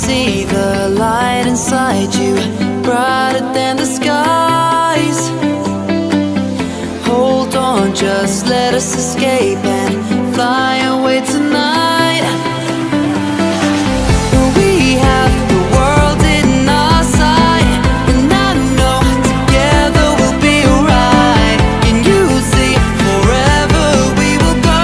see the light inside you, brighter than the skies. Hold on, just let us escape and fly away tonight. We have the world in our sight, and I know together we'll be alright. Can you see forever we will go?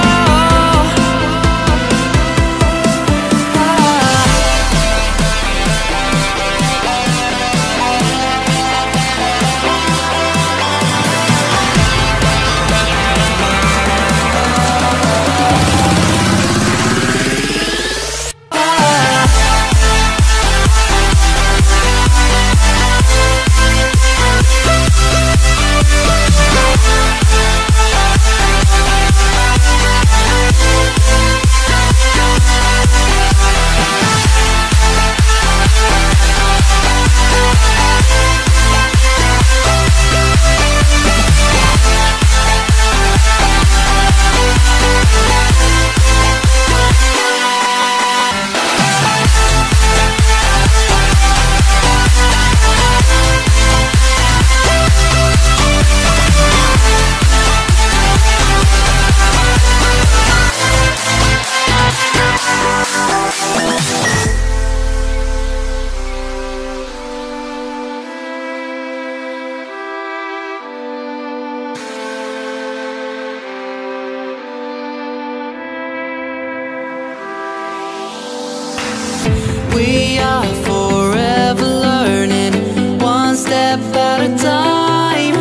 We are forever learning, one step at a time.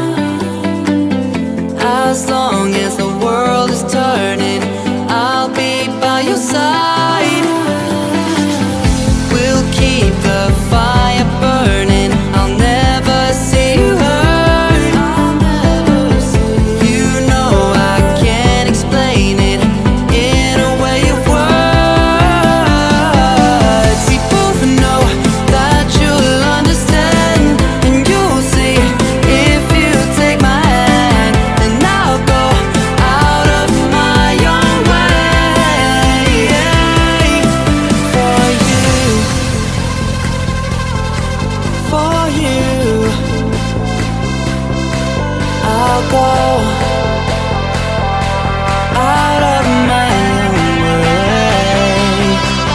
As long as the world is turning, I'll be by your side. We'll keep the fire burning, I'll never see you hurt. You know I can't explain it in a way of words. We both know that you'll understand, and you'll see if you take my hand, and I'll go out of my own way for you, for you. I'll go out of my own way.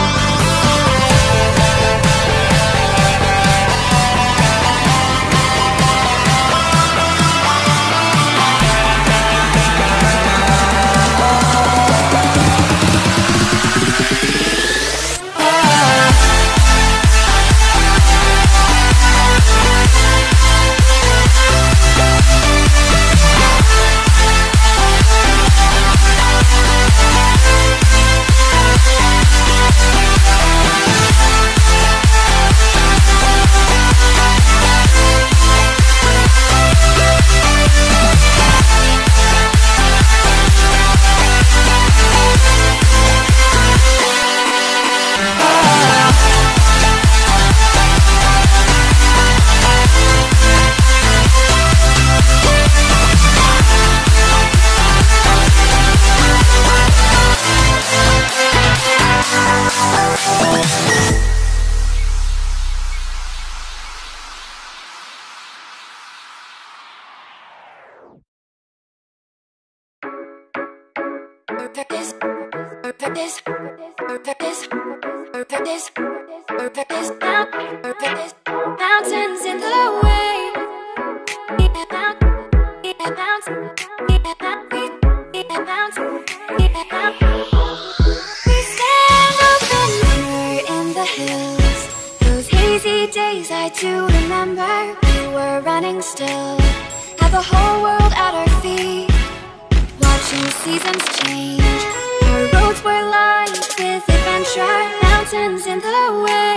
Mountains in the way. We stand open here in the hills. Those hazy days I do remember. We were running still, had the whole world at our feet, watching seasons change. Our roads were lined with adventure. Mountains in the way.